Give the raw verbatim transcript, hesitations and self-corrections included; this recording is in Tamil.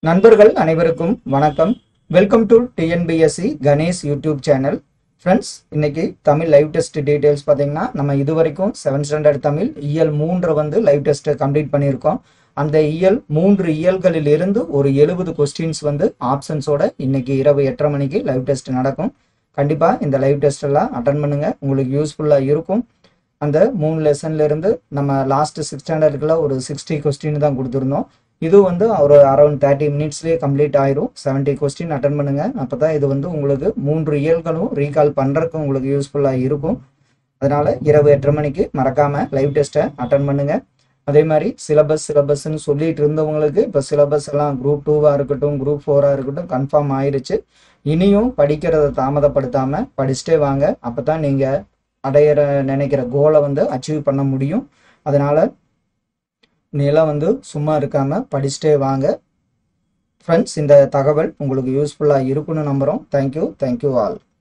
நண்பர்கள் அனைவருக்கும் வணக்கம். Welcome to TNPSC Ganesh YouTube channel. Friends, இன்னைக்கு தமிழ் லைவ் டெஸ்ட் டீடைல்ஸ் பார்த்தீங்கன்னா நம்ம இது வரைக்கும் செவன்த் ஸ்டாண்டர்ட் தமிழ் இயல் மூன்று வந்து லைவ் டெஸ்ட் கம்ப்ளீட் பண்ணியிருக்கோம். அந்த இயல் மூன்று இயல்களில் இருந்து ஒரு எழுபது கொஸ்டின்ஸ் வந்து ஆப்ஷன்ஸோட இன்னைக்கு இரவு எட்டரை மணிக்கு லைவ் டெஸ்ட் நடக்கும். கண்டிப்பாக இந்த லைவ் டெஸ்ட் எல்லாம் அட்டன் பண்ணுங்க, உங்களுக்கு யூஸ்ஃபுல்லாக இருக்கும். அந்த மூணு லெசன்ல இருந்து நம்ம லாஸ்ட் சிக்ஸ் ஸ்டாண்டர்டுக்குள்ள ஒரு சிக்ஸ்டி கொஸ்டின் தான் கொடுத்துருந்தோம். இது வந்து ஒரு அரௌண்ட் தேர்ட்டி மினிட்ஸ்லேயே கம்ப்ளீட் ஆயிரும். செவன்ட்டி கொஸ்டின் அட்டன் பண்ணுங்க. அப்போ தான் இது வந்து உங்களுக்கு மூன்று இயல்களும் ரீகால் பண்ணுறதுக்கு உங்களுக்கு யூஸ்ஃபுல்லாக இருக்கும். அதனால இரவு எட்டரை மணிக்கு மறக்காம லைவ் டெஸ்ட்டை அட்டன் பண்ணுங்க. அதே மாதிரி சிலபஸ் சிலபஸ்ன்னு சொல்லிட்டு இருந்தவங்களுக்கு இப்போ சிலபஸ் எல்லாம் குரூப் டூவாக இருக்கட்டும், குரூப் ஃபோராக இருக்கட்டும் கன்ஃபார்ம் ஆயிடுச்சு. இனியும் படிக்கிறத தாமதப்படுத்தாமல் படிச்சுட்டே வாங்க. அப்போ தான் நீங்கள் அடையிற நினைக்கிற கோலை வந்து அச்சீவ் பண்ண முடியும். அதனால நீலாம் வந்து சும்மா இருக்காம படிச்சுட்டே வாங்க. ஃப்ரெண்ட்ஸ், இந்த தகவல் உங்களுக்கு யூஸ்ஃபுல்லாக இருக்குன்னு நம்புகிறோம். Thank you thank you all.